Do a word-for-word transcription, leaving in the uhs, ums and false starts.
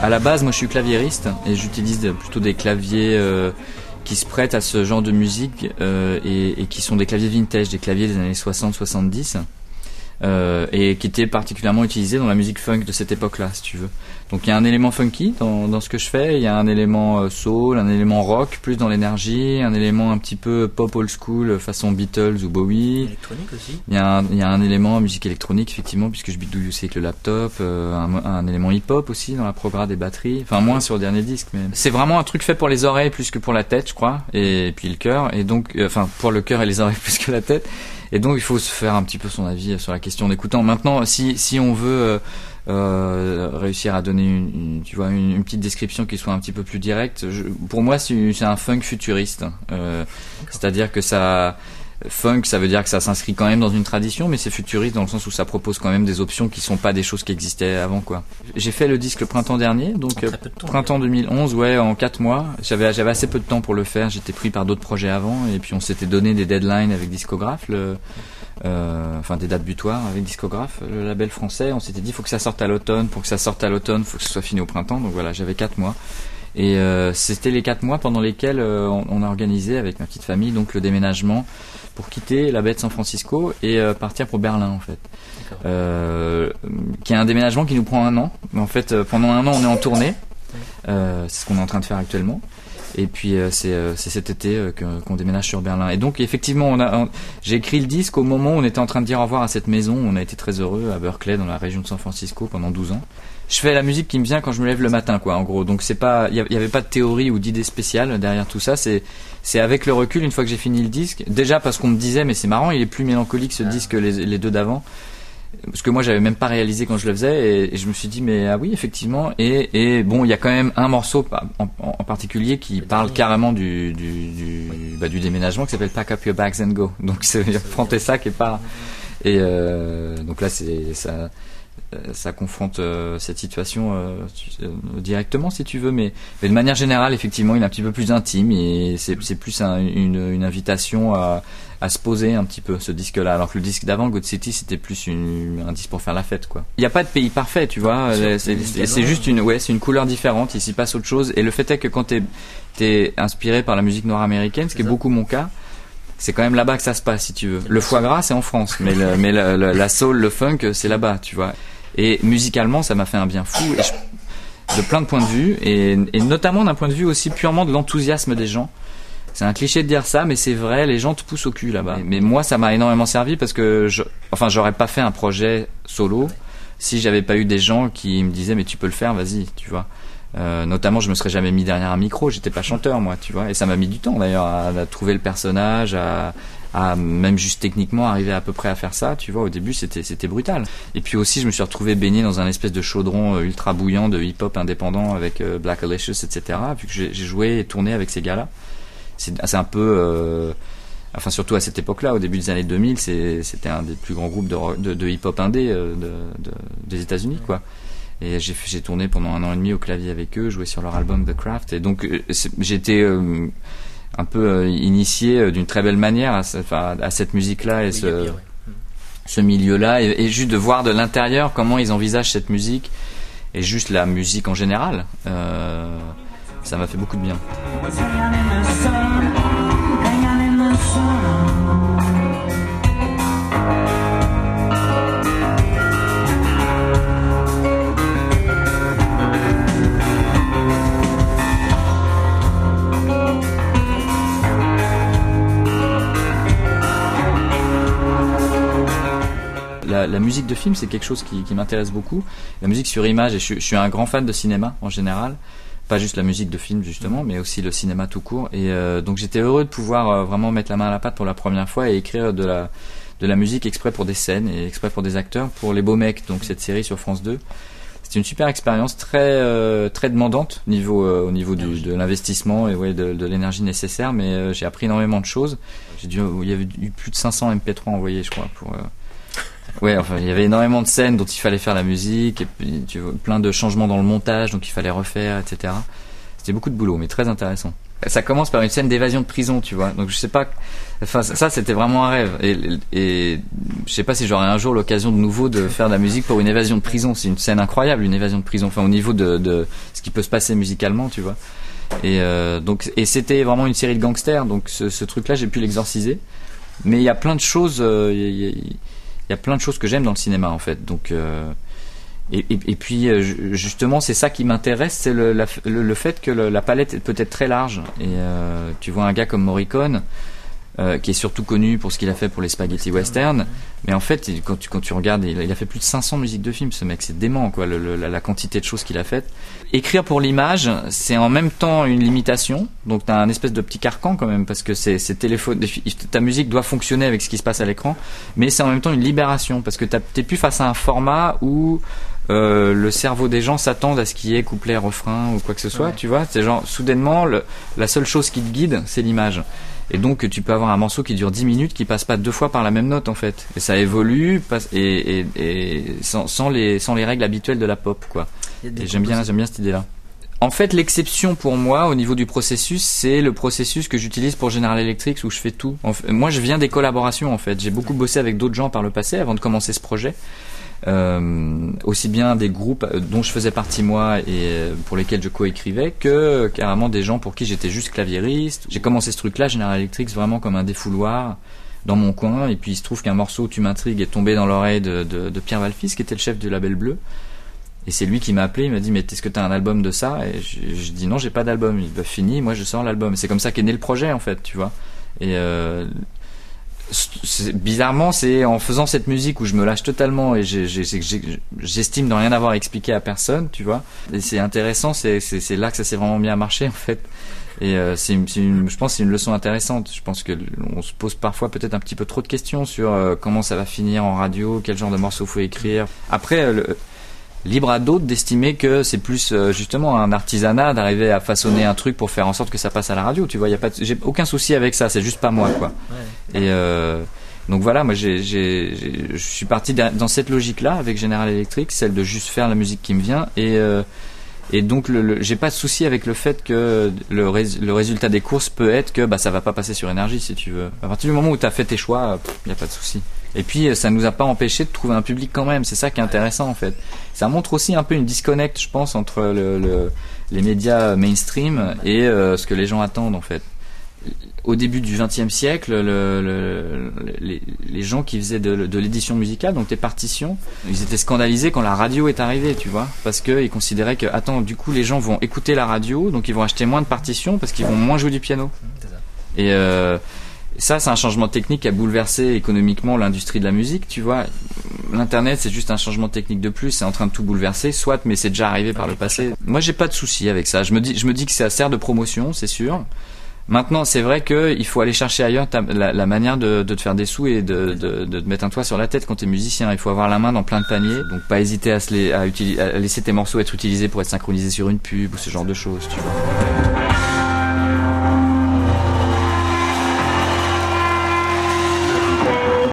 à la base, moi, je suis claviériste et j'utilise plutôt des claviers euh, qui se prêtent à ce genre de musique euh, et, et qui sont des claviers vintage, des claviers des années soixante soixante-dix. Euh, et qui était particulièrement utilisé dans la musique funk de cette époque-là, si tu veux. Donc il y a un élément funky dans, dans ce que je fais, il y a un élément euh, soul, un élément rock, plus dans l'énergie, un élément un petit peu pop old school, façon Beatles ou Bowie. Électronique aussi. Il y a un, il y a un élément musique électronique, effectivement, puisque je bidouille aussi avec le laptop, euh, un, un élément hip-hop aussi dans la prograde des batteries, enfin moins sur le dernier disque, mais c'est vraiment un truc fait pour les oreilles plus que pour la tête, je crois, et puis le cœur, et donc, euh, enfin pour le cœur et les oreilles plus que la tête. Et donc il faut se faire un petit peu son avis sur la question en écoutant. Maintenant, si si on veut euh, euh, réussir à donner une, une tu vois une, une petite description qui soit un petit peu plus directe, je, pour moi c'est, c'est un funk futuriste. Euh, c'est-à-dire que ça funk, ça veut dire que ça s'inscrit quand même dans une tradition, mais c'est futuriste dans le sens où ça propose quand même des options qui sont pas des choses qui existaient avant, quoi. J'ai fait le disque le printemps dernier, donc euh, temps, printemps deux mille onze, ouais, en quatre mois. J'avais j'avais assez peu de temps pour le faire. J'étais pris par d'autres projets avant, et puis on s'était donné des deadlines avec Discographe, le, euh, enfin des dates butoirs avec Discographe, le label français. On s'était dit, faut que ça sorte à l'automne. Pour que ça sorte à l'automne, faut que ce soit fini au printemps. Donc voilà, j'avais quatre mois. Et euh, c'était les quatre mois pendant lesquels euh, on, on a organisé avec ma petite famille donc le déménagement pour quitter la baie de San Francisco et euh, partir pour Berlin en fait. Euh, qui est un déménagement qui nous prend un an. Mais en fait, euh, pendant un an, on est en tournée. Euh, c'est ce qu'on est en train de faire actuellement. Et puis euh, c'est, euh, c'est cet été euh, que, qu'on déménage sur Berlin. Et donc effectivement, on a, on, j'ai écrit le disque au moment où on était en train de dire au revoir à cette maison. On a été très heureux à Berkeley, dans la région de San Francisco, pendant douze ans. Je fais la musique qui me vient quand je me lève le matin, quoi, en gros. Donc c'est pas, il y avait pas de théorie ou d'idée spéciale derrière tout ça. C'est, c'est avec le recul, une fois que j'ai fini le disque. Déjà parce qu'on me disait, mais c'est marrant, il est plus mélancolique ce disque que les, les deux d'avant. Parce que moi j'avais même pas réalisé quand je le faisais, et, et je me suis dit mais ah oui effectivement. Et, et bon, il y a quand même un morceau en, en particulier qui parle carrément du du du, bah, du déménagement, qui s'appelle Pack Up Your Bags and Go. Donc c'est prends tes sacs et pars. Et euh, donc là c'est ça. ça confronte euh, cette situation euh, euh, directement si tu veux, mais, mais de manière générale effectivement il est un petit peu plus intime et c'est, c'est plus un, une, une invitation à, à se poser un petit peu, ce disque là, alors que le disque d'avant, God City, c'était plus une, un disque pour faire la fête, quoi. Il n'y a pas de pays parfait, tu vois, c'est, c'est, c'est, c'est juste une, ouais, c'est une couleur différente, il s'y passe autre chose, et le fait est que quand t'es, t'es inspiré par la musique nord-américaine, ce qui est beaucoup mon cas, c'est quand même là-bas que ça se passe, si tu veux. Le foie gras c'est en France, mais, le, mais le, le, la soul, le funk c'est là-bas, tu vois. Et musicalement, ça m'a fait un bien fou, et je, de plein de points de vue, et, et notamment d'un point de vue aussi purement de l'enthousiasme des gens. C'est un cliché de dire ça, mais c'est vrai, les gens te poussent au cul là-bas. Mais moi, ça m'a énormément servi parce que, je, enfin, j'aurais pas fait un projet solo si j'avais pas eu des gens qui me disaient mais tu peux le faire, vas-y, tu vois. Euh, notamment, je me serais jamais mis derrière un micro, j'étais pas chanteur moi, tu vois, et ça m'a mis du temps d'ailleurs à, à trouver le personnage, à à même juste techniquement arriver à peu près à faire ça, tu vois. Au début c'était c'était brutal, et puis aussi je me suis retrouvé baigné dans un espèce de chaudron ultra bouillant de hip-hop indépendant avec euh, Black Alicious, etc., vu que j'ai, j'ai joué et tourné avec ces gars-là. C'est, c'est un peu euh, enfin surtout à cette époque-là, au début des années deux mille, c'est, c'était un des plus grands groupes de, de, de hip-hop indé euh, de, de, des États-Unis, quoi. Et j'ai, j'ai tourné pendant un an et demi au clavier avec eux, joué sur leur album The Craft, et donc j'étais euh, un peu euh, initié euh, d'une très belle manière à, enfin, à cette musique-là et ce, ouais. ce milieu-là, et, et juste de voir de l'intérieur comment ils envisagent cette musique, et juste la musique en général, euh, ça m'a fait beaucoup de bien. La, la musique de film, c'est quelque chose qui, qui m'intéresse beaucoup. La musique sur image, et je, je suis un grand fan de cinéma en général, pas juste la musique de film justement, mais aussi le cinéma tout court. Et euh, donc j'étais heureux de pouvoir euh, vraiment mettre la main à la pâte pour la première fois et écrire de la de la musique exprès pour des scènes et exprès pour des acteurs, pour Les Beaux Mecs, donc cette série sur France deux. C'était une super expérience, très euh, très demandante niveau euh, au niveau du, de l'investissement et ouais de, de l'énergie nécessaire, mais euh, j'ai appris énormément de choses. J'ai dû, il y avait eu plus de cinq cents M P trois envoyés, je crois, pour euh, ouais, enfin, il y avait énormément de scènes dont il fallait faire la musique, et puis tu vois, plein de changements dans le montage, donc il fallait refaire, et cetera. C'était beaucoup de boulot, mais très intéressant. Ça commence par une scène d'évasion de prison, tu vois. Donc je sais pas, enfin ça c'était vraiment un rêve. Et, et je sais pas si j'aurai un jour l'occasion de nouveau de faire de la musique pour une évasion de prison. C'est une scène incroyable, une évasion de prison. Enfin au niveau de, de ce qui peut se passer musicalement, tu vois. Et euh, donc et c'était vraiment une série de gangsters. Donc ce, ce truc-là, j'ai pu l'exorciser. Mais il y a plein de choses, il euh, y, a, il y a plein de choses que j'aime dans le cinéma en fait. Donc euh, Et, et, et puis justement c'est ça qui m'intéresse, c'est le, la, le, le fait que le, la palette peut être très large. Et euh, tu vois un gars comme Morricone euh, qui est surtout connu pour ce qu'il a fait pour les spaghetti western, mais en fait quand tu, quand tu regardes, il, il a fait plus de cinq cents musiques de films, ce mec, c'est dément quoi, le, le, la, la quantité de choses qu'il a faites. Écrire pour l'image, c'est en même temps une limitation, donc t'as un espèce de petit carcan quand même, parce que c'est, c'est téléphone, ta musique doit fonctionner avec ce qui se passe à l'écran, mais c'est en même temps une libération, parce que t'es plus face à un format où Euh, le cerveau des gens s'attendent à ce qu'il y ait couplet, refrain ou quoi que ce soit, ouais. Tu vois, c'est genre soudainement le, la seule chose qui te guide, c'est l'image. Et donc tu peux avoir un morceau qui dure dix minutes qui passe pas deux fois par la même note en fait, et ça évolue passe, et, et, et sans, sans les sans les règles habituelles de la pop quoi. Et j'aime bien j'aime bien cette idée là. En fait, l'exception pour moi au niveau du processus, c'est le processus que j'utilise pour General Electric où je fais tout. En fait, moi, je viens des collaborations en fait. J'ai beaucoup bossé avec d'autres gens par le passé avant de commencer ce projet. Euh, aussi bien des groupes dont je faisais partie moi et pour lesquels je coécrivais que carrément des gens pour qui j'étais juste claviériste. J'ai commencé ce truc-là, General Electric, vraiment comme un défouloir dans mon coin, et puis il se trouve qu'un morceau Tu m'intrigues est tombé dans l'oreille de, de, de Pierre Valfils qui était le chef du label Bleu, et c'est lui qui m'a appelé, il m'a dit mais est-ce que t'as un album de ça, et je, je dis non, j'ai pas d'album. Il dit bah fini, moi je sors l'album. C'est comme ça qu'est né le projet en fait, tu vois. Et euh, c'est, bizarrement c'est en faisant cette musique où je me lâche totalement et j'ai, j'ai, j'ai, j'estime de rien avoir expliqué à personne, tu vois, et c'est intéressant, c'est, c'est, c'est là que ça s'est vraiment bien marché en fait. Et euh, c'est, une, c'est une, je pense que c'est une leçon intéressante. Je pense que on se pose parfois peut-être un petit peu trop de questions sur euh, comment ça va finir en radio, quel genre de morceau faut écrire. Après euh, le, libre à d'autres d'estimer que c'est plus euh, justement un artisanat d'arriver à façonner un truc pour faire en sorte que ça passe à la radio, tu vois. Y a pas de, j'ai aucun souci avec ça, c'est juste pas moi quoi. Ouais. Et euh, donc voilà, moi j'ai, j'ai, j'ai, je suis parti dans cette logique là avec General Electric, celle de juste faire la musique qui me vient, et euh, et donc le, le, j'ai pas de souci avec le fait que le, rés, le résultat des courses peut être que bah ça va pas passer sur énergie si tu veux. À partir du moment où t'as fait tes choix, il y a pas de souci. Et puis ça nous a pas empêché de trouver un public quand même, c'est ça qui est intéressant en fait. Ça montre aussi un peu une disconnect, je pense, entre le, le, les médias mainstream et euh, ce que les gens attendent en fait. Au début du vingtième siècle, le, le, les, les gens qui faisaient de, de l'édition musicale, donc des partitions, ils étaient scandalisés quand la radio est arrivée, tu vois, parce que ils considéraient que, attends, du coup les gens vont écouter la radio, donc ils vont acheter moins de partitions parce qu'ils vont moins jouer du piano. Et euh, ça, c'est un changement technique qui a bouleversé économiquement l'industrie de la musique, tu vois. L'internet, c'est juste un changement technique de plus, c'est en train de tout bouleverser, soit, mais c'est déjà arrivé par le passé. Moi, j'ai pas de souci avec ça. Je me dis, je me dis que ça sert de promotion, c'est sûr. Maintenant, c'est vrai qu'il faut aller chercher ailleurs ta, la, la manière de, de te faire des sous et de, de, de te mettre un toit sur la tête quand t'es musicien. Il faut avoir la main dans plein de paniers, donc pas hésiter à, se les, à, utiliser, à laisser tes morceaux être utilisés pour être synchronisés sur une pub ou ce genre de choses, tu vois.